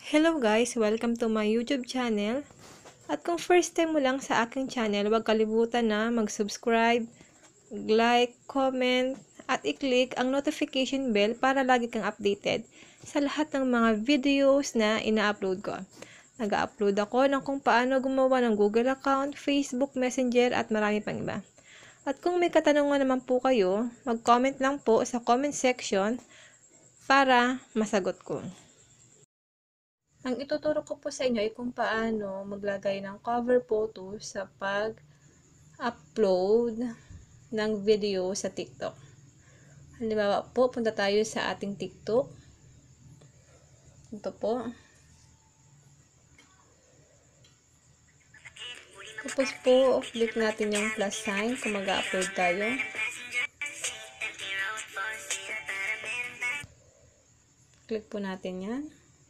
Hello guys! Welcome to my YouTube channel. At kung first time mo lang sa aking channel, huwag kalimutan na mag-subscribe, like, comment, at i-click ang notification bell para lagi kang updated sa lahat ng mga videos na ina-upload ko. Nag-upload ako ng kung paano gumawa ng Google account, Facebook Messenger, at marami pang iba. At kung may katanungan naman po kayo, mag-comment lang po sa comment section para masagot ko. Ang ituturo ko po sa inyo ay kung paano maglagay ng cover photo sa pag-upload ng video sa TikTok. Halimbawa po, punta tayo sa ating TikTok. Ito po. Tapos po, click natin yung plus sign kung mag-upload tayo. Click po natin yan.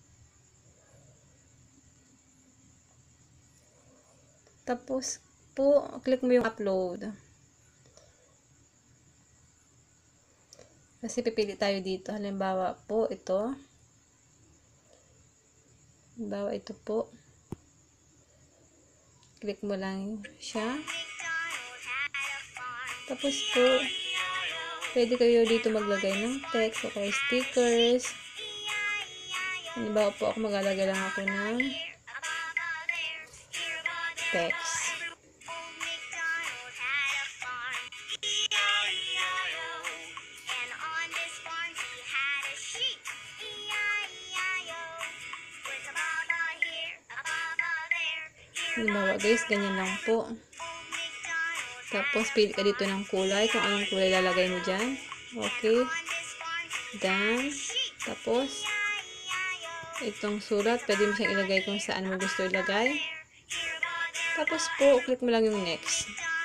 Tapos po, click mo yung upload. Kasi pipili tayo dito. Halimbawa po, ito. Halimbawa, ito po. Click mo lang siya. Tapos po, pwede kayo dito maglagay ng text o kaya stickers. Halimbawa po, ako maglalagay lang ako ng text. Halimbawa guys, ganyan lang po. Tapos pili ka dito ng kulay, kung anong kulay lalagay mo dyan. Okay. Done. Tapos itong sulat, pwede mo siyang ilagay kung saan mo gusto ilagay. Tapos po, click mo lang yung next.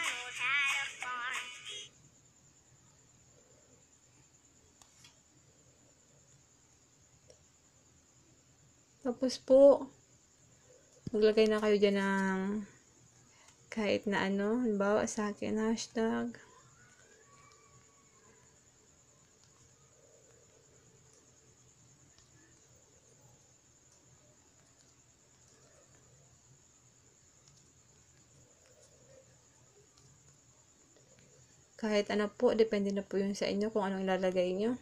Tapos po, maglagay na kayo dyan ng kahit na ano. Halimbawa sa akin, hashtag. Kahit ano po, depende na po yun sa inyo kung anong ilalagay nyo.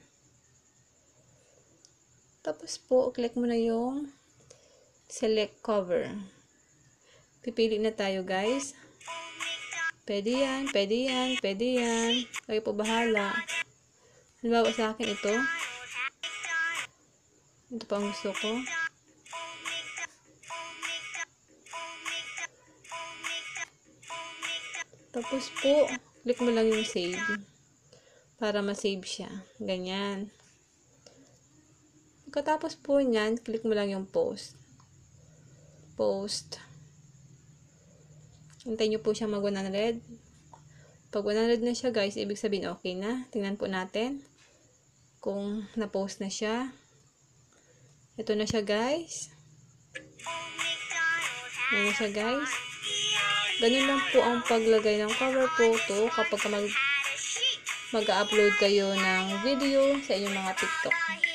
Tapos po, click mo na yung select cover. Pipili na tayo guys. Pwede yan, pwede yan, pwede yan. Kayo po bahala. Halimbawa sa akin ito. Ito pa ang gusto ko. Tapos po, click mo lang yung save. Para ma-save siya. Ganyan. Pagkatapos po niyan, click mo lang yung post. Post. Hintayin nyo po siya mag 100. Pag 100 na siya guys, ibig sabihin okay na. Tingnan po natin kung na-post na siya. Ito na siya guys. Ayan na siya guys. Ganun lang po ang paglagay ng cover photo kapag mag-upload kayo ng video sa inyong mga TikTok.